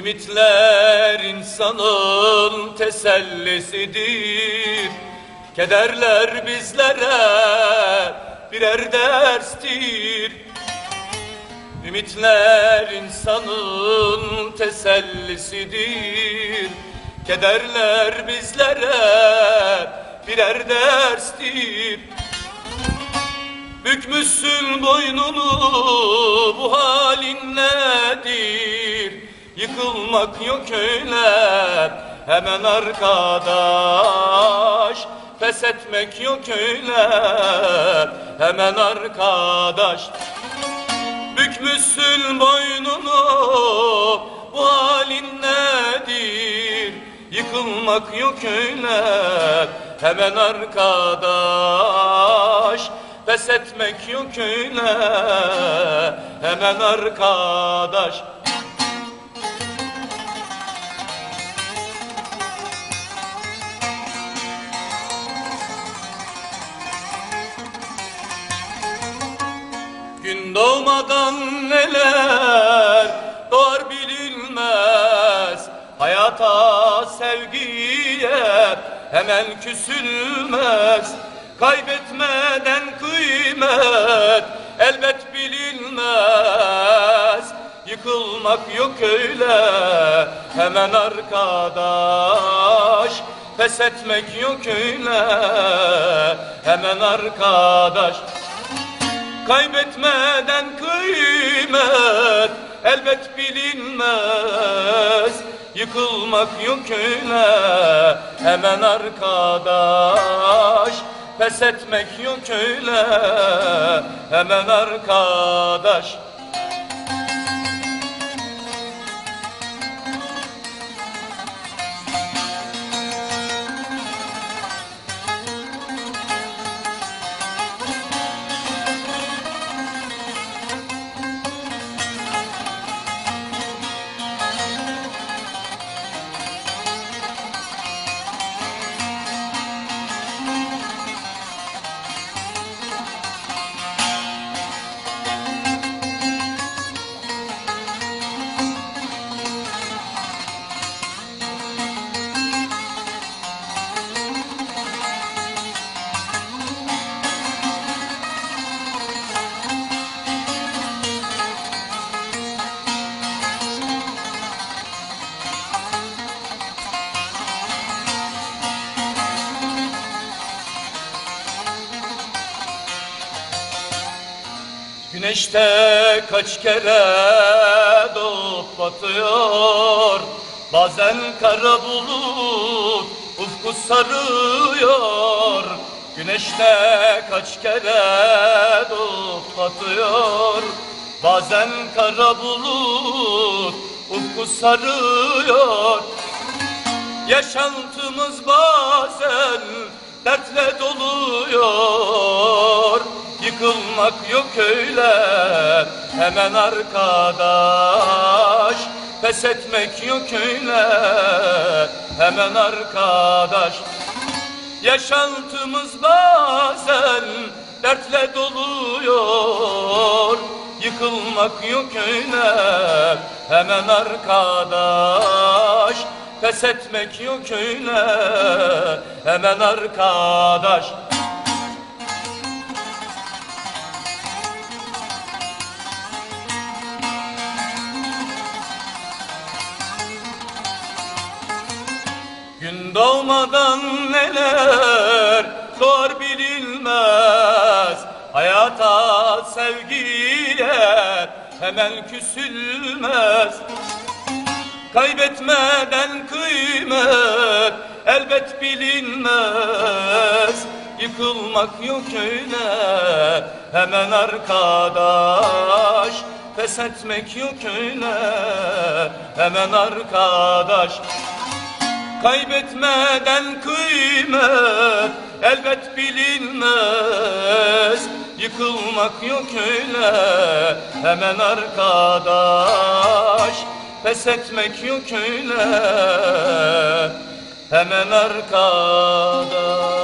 Ümitler insanın tesellisidir. Kederler bizlere birer derstir. Ümitler insanın tesellisidir. Kederler bizlere birer derstir. Bükmüşsün boynunu, bu halin nedir? Yıkılmak yok öyle hemen arkadaş, pes etmek yok öyle hemen arkadaş. Bükmüşsün boynunu, bu halin nedir? Yıkılmak yok öyle hemen arkadaş, pes etmek yok öyle hemen arkadaş. Gün doğmadan neler doğar bilinmez. Hayata, sevgiye hemen küsülmez. Kaybetmeden kıymet elbet bilinmez. Yıkılmak yok öyle hemen arkadaş, pes etmek yok öyle hemen arkadaş. Kaybetmeden kıymet elbet bilinmez. Yıkılmak yok öyle hemen arkadaş, pes etmek yok öyle hemen arkadaş. Güneşte kaç kere doğup batıyor, bazen kara bulut ufku sarıyor. Güneşte kaç kere doğup batıyor, bazen kara bulut ufku sarıyor. Yaşantımız bazen dertle doluyor. Yıkılmak yok öyle hemen arkadaş, pes etmek yok öyle hemen arkadaş. Yaşantımız bazen dertle doluyor. Yıkılmak yok öyle hemen arkadaş, pes etmek yok öyle hemen arkadaş. Gün doğmadan neler doğar bilinmez. Hayata, sevgiye hemen küsülmez. Kaybetmeden kıymet elbet bilinmez. Yıkılmak yok öyle hemen arkadaş, pes etmek yok öyle hemen arkadaş. Kaybetmeden kıymet elbet bilinmez. Yıkılmak yok öyle hemen arkadaş, pes etmek yok öyle hemen arkadaş.